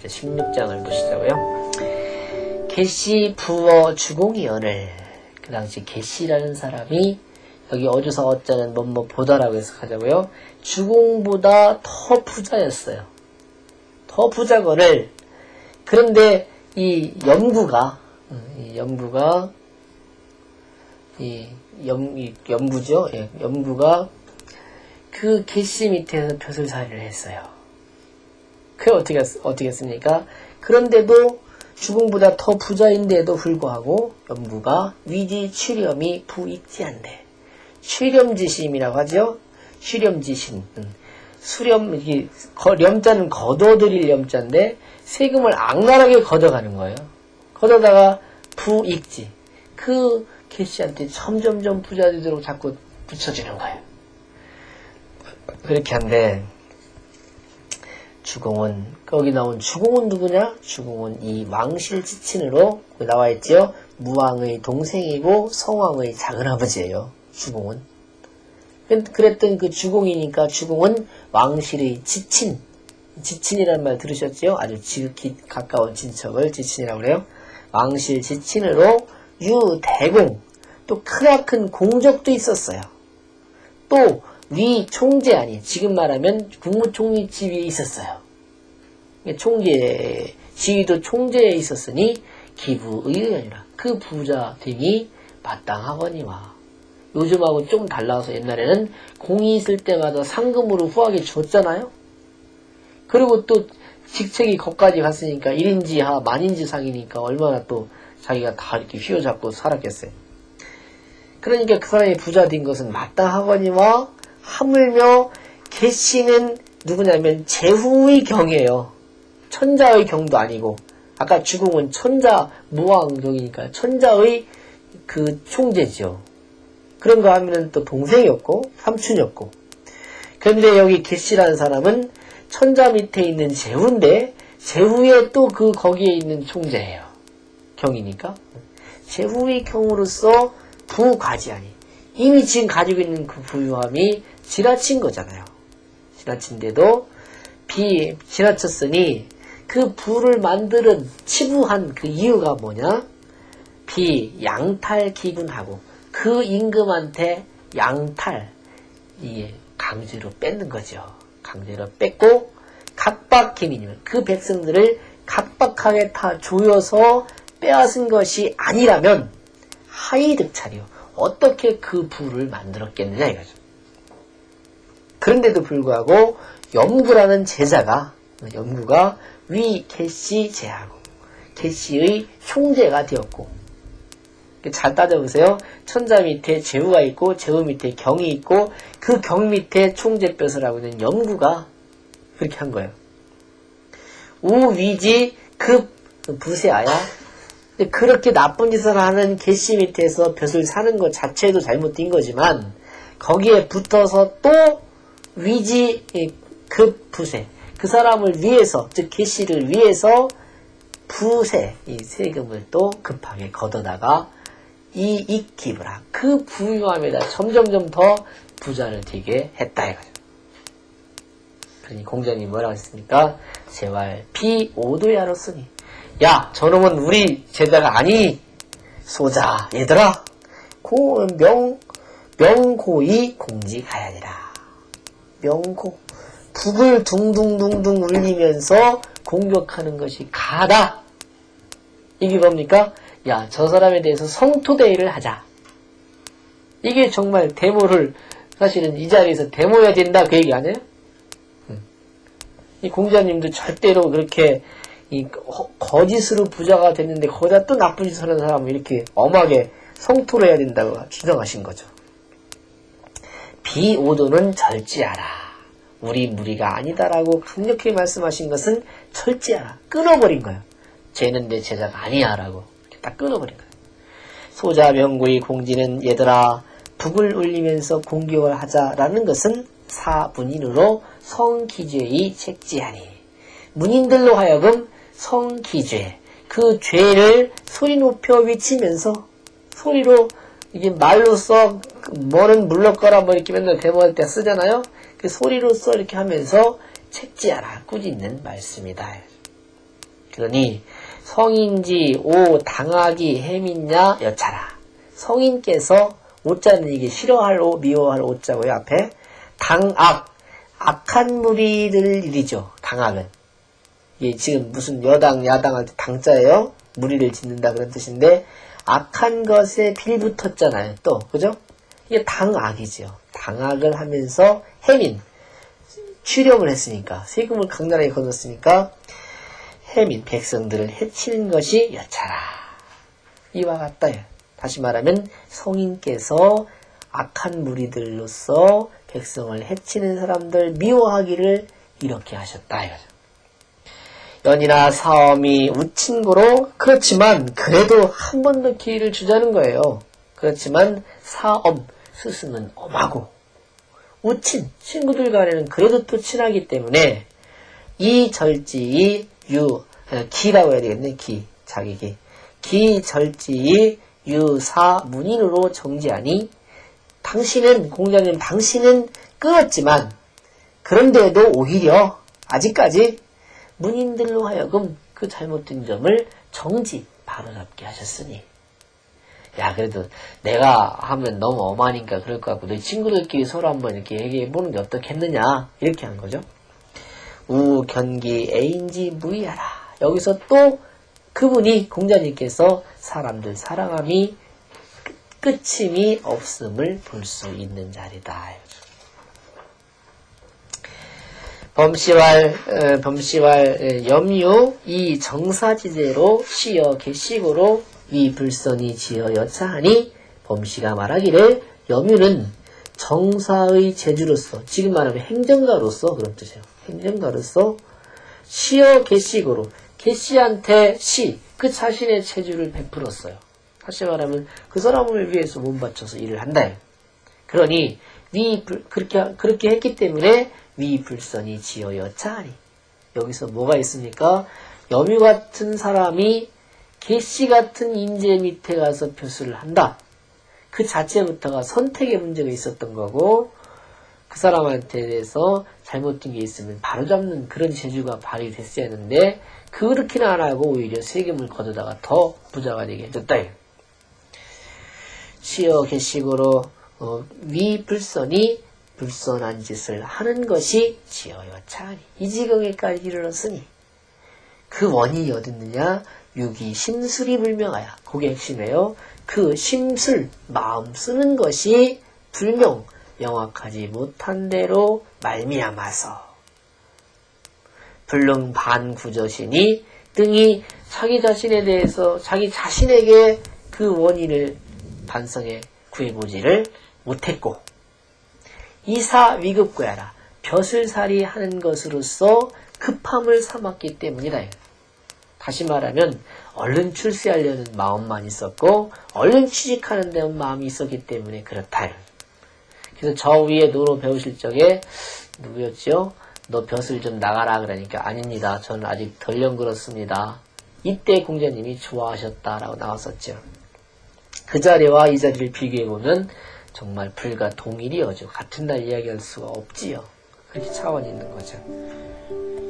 16장을 보시자고요. 계시 부어 주공이언을, 그 당시 계시라는 사람이 여기 어조사 어자는 뭐뭐 보다라고 해석하자고요. 주공보다 더 부자였어요. 더 부자거늘. 그런데 이 염구가 염구죠. 예, 염구가 그 계시 밑에서 벼슬살이를 했어요. 그게 어떻게 했습니까? 그런데도 주공보다 더 부자인데도 불구하고 염구가 위지 취렴이 부익지한데, 취렴지심이라고 하죠. 취렴지심. 수렴, 렴자는 걷어들일 렴자인데 세금을 악랄하게 걷어가는 거예요. 걷어다가 부익지. 그 계시한테 점점점 부자 되도록 자꾸 붙여주는 거예요. 그렇게 한데, 주공은, 거기 나온 주공은 누구냐? 주공은 이 왕실지친으로 나와 있지요. 무왕의 동생이고 성왕의 작은아버지예요. 주공은. 그랬던 그 주공이니까 주공은 왕실의 지친. 지친이라는 말 들으셨죠? 아주 지극히 가까운 친척을 지친이라고 그래요. 왕실 지친으로 유대공. 또 크나큰 공적도 있었어요. 또 위 총재아니, 지금 말하면 국무총리직에 있었어요. 총재, 지위도 총재에 있었으니 기부의의아니라. 그 부자됨이 마땅하거니와. 요즘하고 좀 달라서 옛날에는 공이 있을 때마다 상금으로 후하게 줬잖아요. 그리고 또 직책이 거기까지 갔으니까 1인지 하 만인지 상이니까 얼마나 또 자기가 다 이렇게 휘어잡고 살았겠어요. 그러니까 그 사람이 부자 된 것은 마땅하거니와, 하물며 계시는 누구냐면 제후의 경이에요. 천자의 경도 아니고, 아까 주공은 천자 무왕 경이니까 천자의 그 총재죠. 그런 거 하면은 또 동생이었고 삼촌이었고. 그런데 여기 계시라는 사람은 천자 밑에 있는 제후인데 제후에 또 그 거기에 있는 총재예요. 경이니까. 제후의 경으로서 부과지하니, 이미 지금 가지고 있는 그 부유함이 지나친 거잖아요. 지나친데도 지나쳤으니 그 부를 만드는 치부한 그 이유가 뭐냐? 양탈기군하고 그 임금한테 양탈, 이게 강제로 뺏는 거죠. 강제로 뺏고 각박기민이면 그 백성들을 각박하게 다 조여서 빼앗은 것이 아니라면 하이득차리요. 어떻게 그 부를 만들었겠느냐 이거죠. 그런데도 불구하고 염구라는 제자가, 염구가 위 계시 제하고 계시의 총재가 되었고, 잘 따져보세요. 천자 밑에 제후가 있고 제후 밑에 경이 있고 그 경 밑에 총재뼈서라고 있는 염구가 그렇게 한 거예요. 우위지 급 부세아야. 그렇게 나쁜 짓을 하는 계시 밑에서 벼슬 사는 것 자체도 잘못된 거지만 거기에 붙어서 또 위지 급 부세, 그 사람을 위해서, 즉 계시를 위해서 부세, 이 세금을 또 급하게 걷어다가 이 익기브라, 그 부유함에다 점점점 더 부자를 되게 했다 이거죠. 그러니 공자님이 뭐라고 했습니까? 제왈 비오도야로쓰니, 야 저놈은 우리 제자가 아니. 소자 얘들아, 명고이 공직하야니라. 명고, 북을 둥둥둥둥 울리면서 공격하는 것이 가다. 이게 뭡니까? 야, 저 사람에 대해서 성토대의를 하자. 이게 정말 데모를, 사실은 이 자리에서 데모해야 된다 그 얘기 아니에요? 이 공자님도 절대로 그렇게 거짓으로 부자가 됐는데 거기다 또 나쁜 짓을 하는 사람을 이렇게 엄하게 성토를 해야 된다고 주장하신 거죠. 비오도는 절제하라. 우리 무리가 아니다라고 강력히 말씀하신 것은 절제하라. 끊어버린 거예요. 쟤는 내 제자가 아니야 라고 딱 끊어버린 거예요. 소자 명구의 공지는 얘들아 북을 울리면서 공격을 하자라는 것은 사문인으로 성기죄의 책지하니, 문인들로 하여금 성기죄, 그 죄를 소리 높여 외치면서, 소리로 이게 말로써 뭐는 물러거라 뭐 이렇게 맨날 데모할 때 쓰잖아요. 그 소리로써 이렇게 하면서 책지하라 꾸짖는 말씀이다. 그러니 성인지 오 당하기 해민냐 여차라. 성인께서 오자는 이게 싫어할 오 미워할 오자고요. 앞에 당악 악한 무리들 일이죠. 당악은 이게 지금 무슨 여당 야당할 때 당자예요. 무리를 짓는다 그런 뜻인데 악한 것에 빌붙었잖아요. 또 그죠? 이게 당악이죠. 당악을 하면서 해민 출염을 했으니까 세금을 강렬하게 거뒀으니까 해민 백성들을 해치는 것이 여차라. 이와 같다. 다시 말하면 성인께서 악한 무리들로서 백성을 해치는 사람들 미워하기를 이렇게 하셨다. 연이나 사엄이 우친고로 그렇지만 그래도 한 번 더 기회를 주자는 거예요. 그렇지만 사엄 스승은 엄하고 우친 친구들 간에는 그래도 또 친하기 때문에 이 절지이 기라고 해야 되겠네. 자기 기절지이 유사 문인으로 정지하니 당신은 공자님 당신은 끊었지만 그런데도 오히려 아직까지 문인들로 하여금 그 잘못된 점을 정지 바로잡게 하셨으니 야 그래도 내가 하면 너무 엄하니까 그럴 것 같고 너희 친구들끼리 서로 한번 이렇게 얘기해보는 게 어떻겠느냐 이렇게 한 거죠. 우견기 애인지 무의하라. 여기서 또 그분이 공자님께서 사람들 사랑함이 끝임이 없음을 볼 수 있는 자리다. 범시왈 염유 이 정사지제로 시어 개식으로 위 불선이 지어 여차하니 범시가 말하기를 염유는 정사의 제주로서 지금 말하면 행정가로서 그런 뜻이에요. 행정가로서 시어 개식으로 개씨한테 그 자신의 체주를 베풀었어요. 다시 말하면 그 사람을 위해서 몸바쳐서 일을 한다. 그러니 그렇게 했기 때문에 위불선이 지어 여차하니 여기서 뭐가 있습니까? 염유 같은 사람이 개씨 같은 인재 밑에 가서 표수를 한다. 그 자체부터가 선택의 문제가 있었던 거고 그 사람한테 대해서 잘못된 게 있으면 바로잡는 그런 재주가 발휘됐어야 했는데 그렇게는 안 하고 오히려 세금을 거두다가 더 부자가 되게 해줬다. 시어 개식으로 위불선이 불선한 짓을 하는 것이 지어 여차하니 이 지경에까지 이르렀으니 그 원인이 어딨느냐? 유기 심술이 불명하여 그게 핵심이에요. 그 심술 마음 쓰는 것이 불명 명확하지 못한 대로 말미암아서 불능 반구저시니 등이 자기 자신에 대해서 자기 자신에게 그 원인을 반성해 구해보지를 못했고 이사 위급구야라 벼슬살이 하는 것으로서 급함을 삼았기 때문이다. 다시 말하면 얼른 출세하려는 마음만 있었고 얼른 취직하는 데 마음이 있었기 때문에 그렇다. 그래서 저 위에 노로 배우실 적에 누구였죠? 너 벼슬 좀 나가라 그러니까 아닙니다. 저는 아직 덜 연그렇습니다. 이때 공자님이 좋아하셨다라고 나왔었죠. 그 자리와 이 자리를 비교해보면 정말 불과 동일이어죠. 같은 날 이야기할 수가 없지요. 그렇게 차원이 있는 거죠.